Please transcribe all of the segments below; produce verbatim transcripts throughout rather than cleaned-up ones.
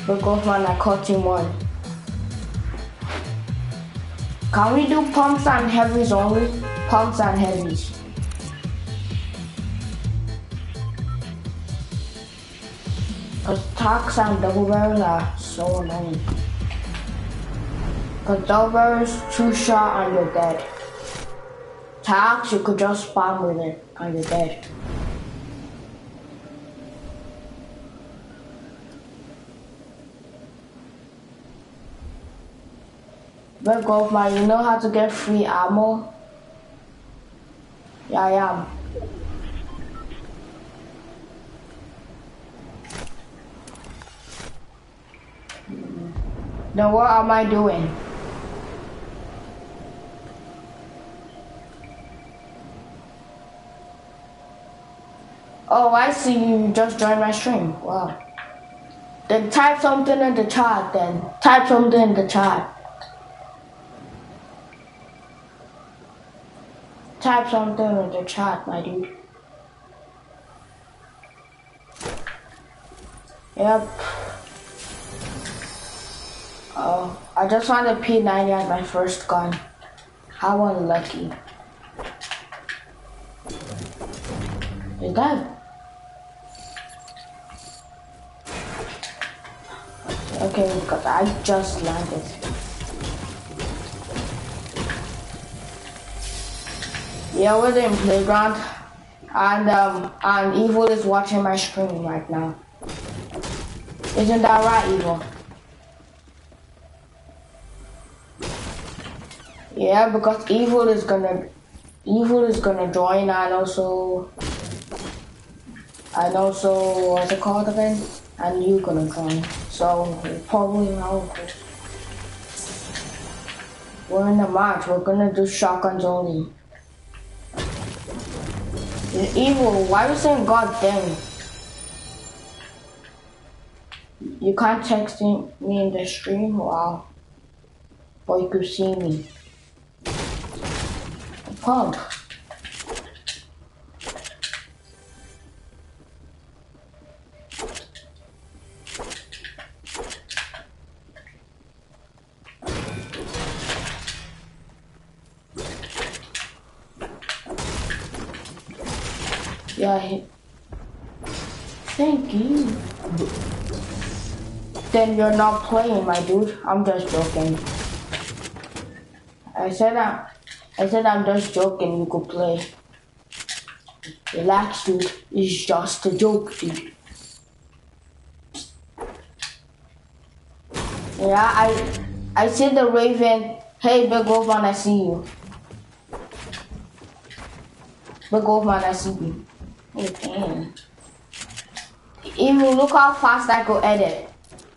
Big Wolf Man, I caught team one. Can we do pumps and heavies only? Pumps and heavies. Attacks and double barrels are so annoying. Cause double barrels, two shot and you're dead. Attacks, you could just spam with it and you're dead. Big Wolf Man, you know how to get free ammo? Yeah, I am. Then what am I doing? Oh, I see you just joined my stream. Wow. Then type something in the chat then. Type something in the chat. Type something in the chat, my dude. Yep. Oh, I just found a P ninety as my first gun. How unlucky. Is that? Okay, because I just landed. Yeah, we're in playground, and um, and Evil is watching my stream right now. Isn't that right, Evil? Yeah, because Evil is gonna, Evil is gonna join, and also, and also, what's it called again? And you gonna join. So probably now we're in the match. We're gonna do shotguns only. Evil, why are you saying God damn? You can't text me in the stream? Wow. But you could see me. Pump. Yeah, he... Thank you. Then you're not playing, my dude. I'm just joking. I said I, I said I'm just joking. You could play. Relax, dude. It's just a joke, dude. Yeah, I, I said the Raven. Hey, Big Wolf Man, I see you. Big Wolf Man, I see you. Oh, damn. Evil, look how fast I could edit.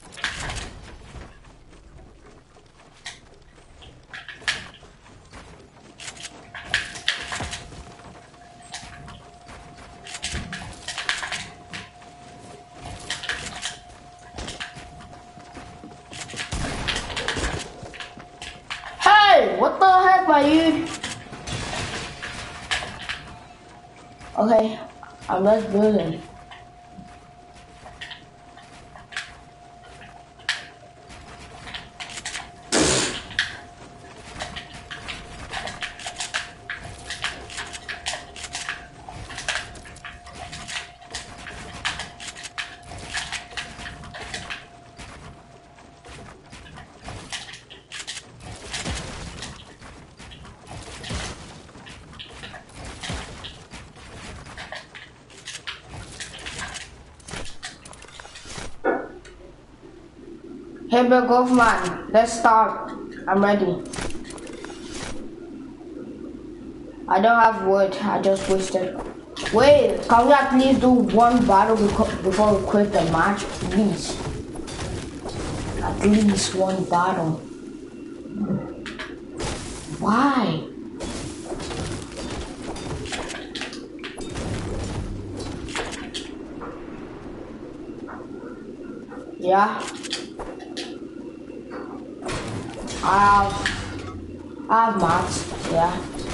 Hey, what the heck, my dude? Okay, I'm just building. Hey, Big Wolf Man, let's start. I'm ready. I don't have wood, I just wasted. Wait, can we at least do one battle before we quit the match? Please. At least one battle. Why? Yeah. I have, I have mats, yeah.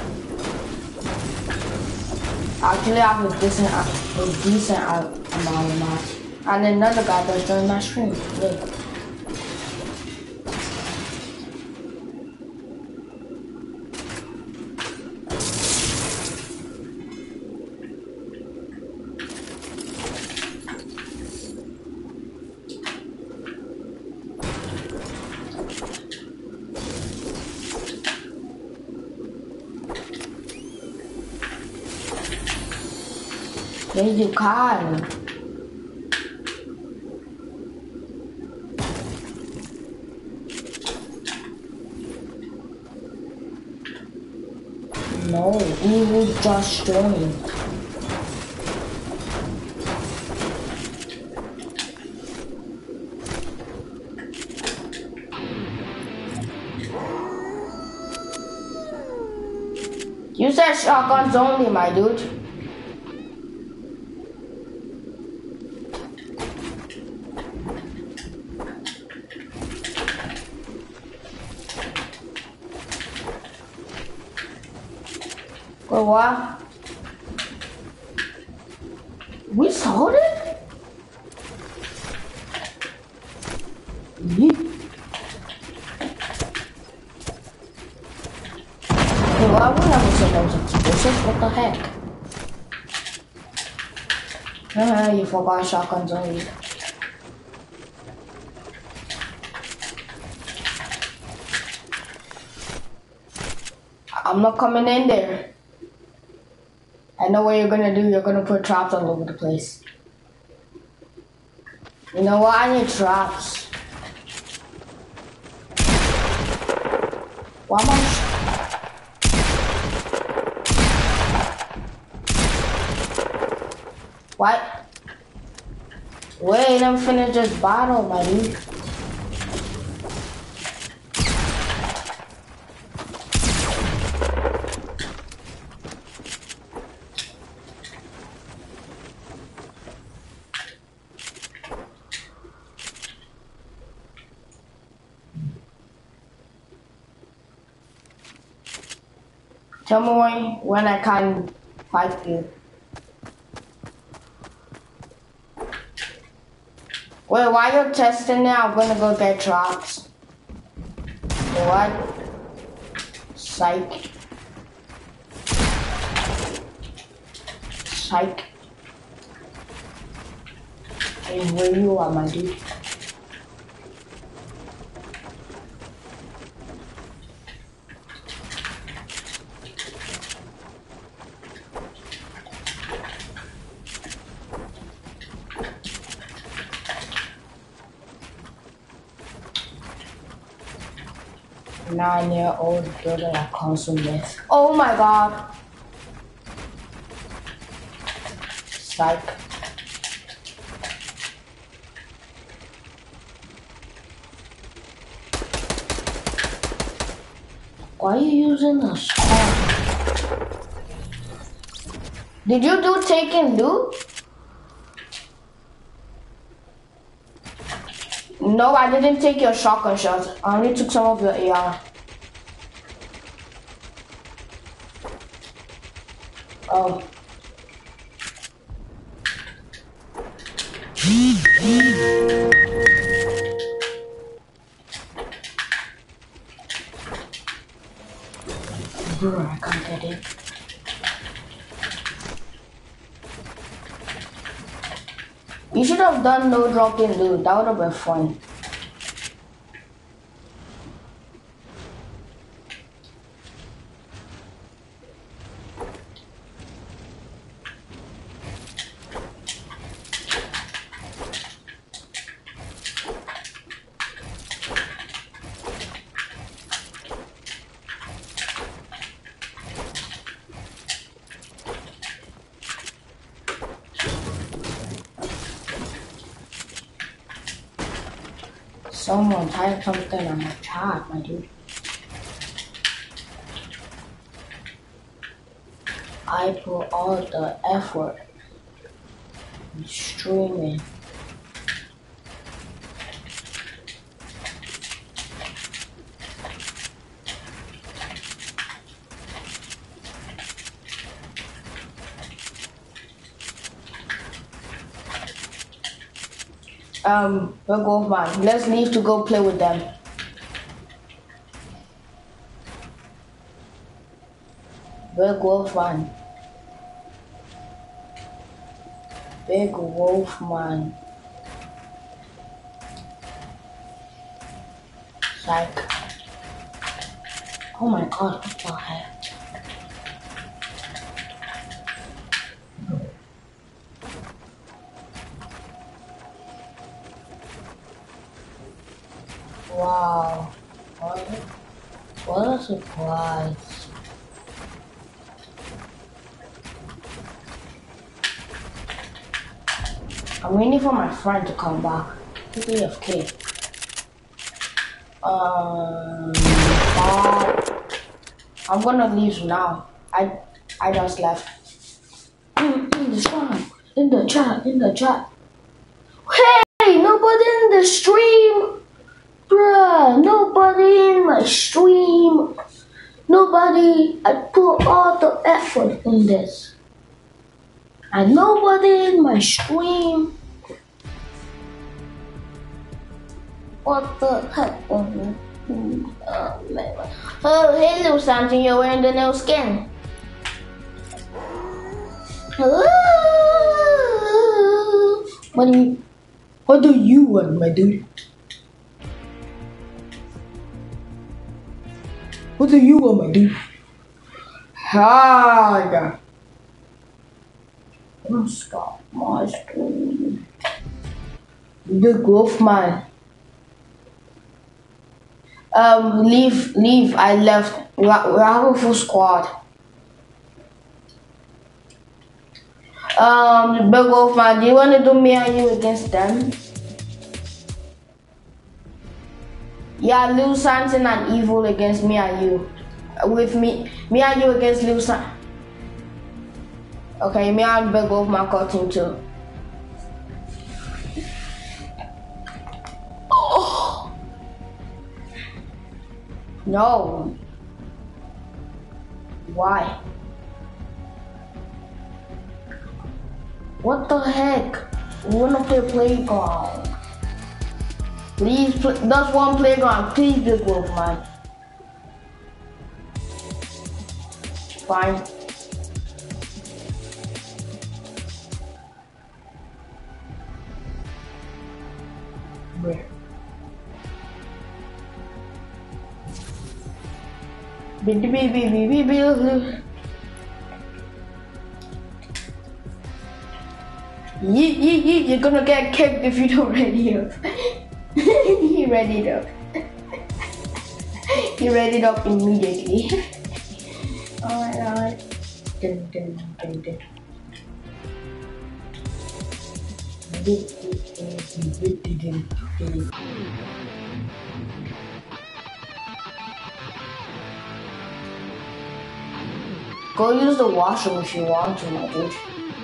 Actually, I have a decent, a decent amount of mats. And another guy that's joined my stream. Look. Yes, you can. No, evil just joined. You said shotguns only, my dude. Wait, what? We sold it? Yeet. Hey, why would I have said those explosives? What the heck? Haha, you forgot shotguns only. I'm not coming in there. I know what you're gonna do. You're gonna put traps all over the place. You know what? I need traps. Why am I? What? Wait, I'm finished this battle, my dude. Tell me when, when I can fight you. Wait, while you're testing it, I'm gonna go get traps. What? Psych. Psych. Hey, where you are, my dude? Nine-year-old girl that calls him this. Oh my god. Psych. Why are you using a scar? Did you do take and do? No, I didn't take your shotgun shots. I only took some of your A R. Oh. Bro, I can't get it. You should have done no dropping loot. That would have been fun. Someone type something on my chat, my dude. I put all the effort in streaming. Um, we'll go, man. Let's leave to go play with them. Big Wolf Man. Big Wolf Man. Like, oh my god, what the heck? Wow. What, what a surprise. I'm waiting for my friend to come back. He's A F K. Um, but I'm gonna leave now. I I just left. In, in the chat, in the chat, in the chat. Hey, nobody in the stream, bruh. Nobody in my stream. Nobody. I put all the effort in this, and nobody in my stream. What the heck? Oh, man. Oh, hey, little Samson, you're wearing the new skin. What do you, what do you want, my dude? What do you want, my dude? Hi. Don't stop my stream. The growth man. Um, leave, leave. I left. We have, we have a full squad. Um, Big Wolf man, do you want to do me and you against them? Yeah, Lil Samson and Evil against me and you. With me, me and you against Lil Samson. Okay, me and Big Wolf man got team too. Oh. No. Why? What the heck? We wanna play playground. Please, play, that's one playground. Please, Big Wolf man. Fine. Where? Baby, baby, baby, baby. Yeet, yeet, yeet. You're gonna get kicked if you don't ready up. He readied up. He readied up immediately. Alright, alright. Dun, dun, dun, dun. Go use the washroom if you want to, my dude.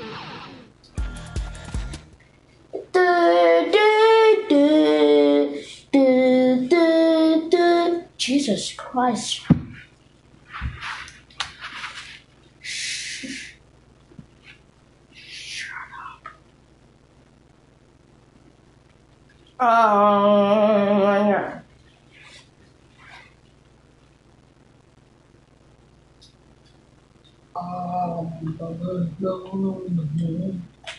Du, du, du, du, du, du. Jesus Christ. Shh. Shut up. Oh, yeah. Oh, no, no, no, no.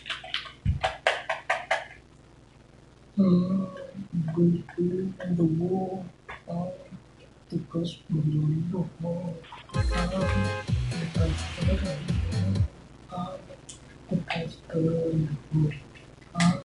Oh, good, good, and the wall. Oh, the ghost on the wall. Oh, the ghost on the wall. Oh, the ghost on the wall.